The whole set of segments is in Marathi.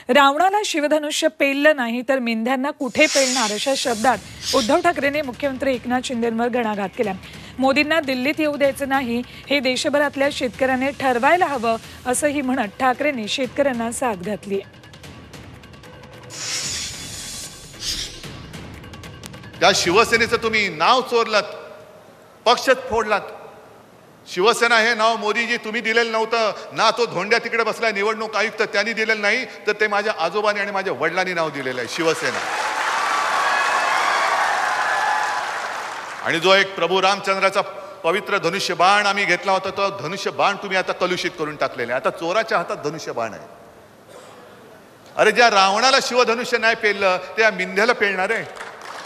रावणाला शिवधनुष्य पेललं नाही तर मेंढ्यांना कुठे पेलणार अशा शब्दात उद्धव ठाकरेंनी मुख्यमंत्री एकनाथ शिंदेंवर घणाघात केला। मोदींना दिल्लीत येऊ द्यायचं नाही हे देशभरातल्या शेतकऱ्यांनी ठरवायला हवं असंही म्हणत ठाकरेंनी शेतकऱ्यांना साथ घातली। त्या शिवसेनेचं तुम्ही नाव चोरलात, पक्षच फोडलात। शिवसेना हे नाव मोदीजी तुम्ही दिलेलं नव्हतं ना, तो धोंड्या तिकडे बसलाय निवडणूक आयुक्त त्यांनी दिलेलं नाही, तर ते माझ्या आजोबांनी आणि माझ्या वडिलांनी नाव दिलेलं आहे शिवसेना। आणि जो एक प्रभू रामचंद्राचा पवित्र धनुष्य बाण आम्ही घेतला होता, तो धनुष्य बाण तुम्ही आता कलुषित करून टाकलेला आहे। आता चोराच्या हातात धनुष्य बाण आहे। अरे ज्या रावणाला शिवधनुष्य नाही पेललं त्या मिंध्याला पेलणार आहे।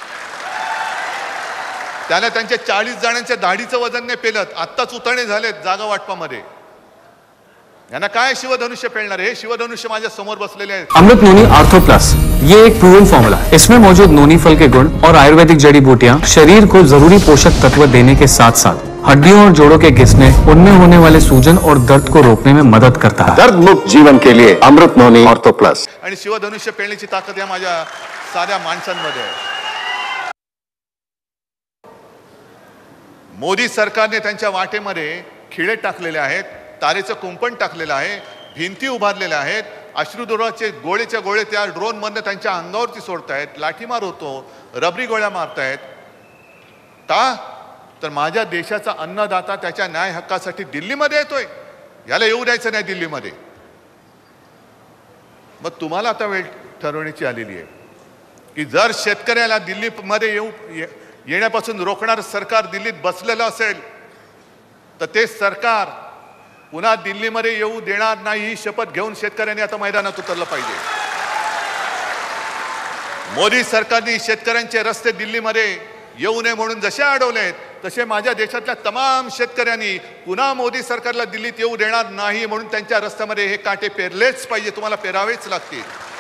त्याने त्यांच्या 40 जणांच्या दाढीचं वजन नाही पेलत, आत्ताच उतरणे झालेत जागा वाटपामध्ये। यांना काय शिवधनुष्य पेलणार है? शिवधनुष्य माझ्या समोर बसलेले आहेत। अमृत नोनी आर्थो प्लस, ये एक प्रूवन फॉर्मूला है। इसमें मौजूद नोनी फल के गुण और आयुर्वेदिक जड़ी बूटियां शरीर को जरूरी पोषक तत्व देने के साथ साथ हड्डियों और जोड़ों के घिसने, उनमें होने वाले सूजन और दर्द को रोकने में मदद करता है। दर्द मुक्त जीवन के लिए अमृत नोनी आर्थो प्लस। आणि शिवधनुष्य पेलण्याची ताकद या माझ्या साध्या माणसांमध्ये आहे। मोदी सरकारने त्यांच्या वाटेमध्ये खिळे टाकलेले आहेत, तारेचं कुंपण टाकलेलं आहे, भिंती उभारलेल्या आहेत, अश्रुधुराचे गोळेच्या गोळे त्या ड्रोन मधनं त्यांच्या अंगावरती सोडतायत, लाठीमार होतो, रबरी गोळ्या मारतायत। का तर माझ्या देशाचा अन्नदाता त्याच्या न्याय हक्कासाठी दिल्लीमध्ये येतोय, याला येऊ द्यायचं नाही दिल्लीमध्ये। मग तुम्हाला आता वेळ ठरवण्याची आलेली आहे की जर शेतकऱ्याला दिल्लीमध्ये येण्यापासून रोखणार सरकार दिल्लीत बसलेलं असेल तर ते सरकार पुन्हा दिल्लीमध्ये येऊ देणार नाही ही शपथ घेऊन शेतकऱ्यांनी आता मैदानात उतरलं पाहिजे। मोदी सरकारने शेतकऱ्यांचे रस्ते दिल्लीमध्ये येऊ नये म्हणून जसे अडवलेत, तसे माझ्या देशातल्या तमाम शेतकऱ्यांनी पुन्हा मोदी सरकारला दिल्लीत येऊ देणार नाही म्हणून त्यांच्या रस्त्यामध्ये हे काटे पेरलेच पाहिजे, तुम्हाला पेरावेच लागतील।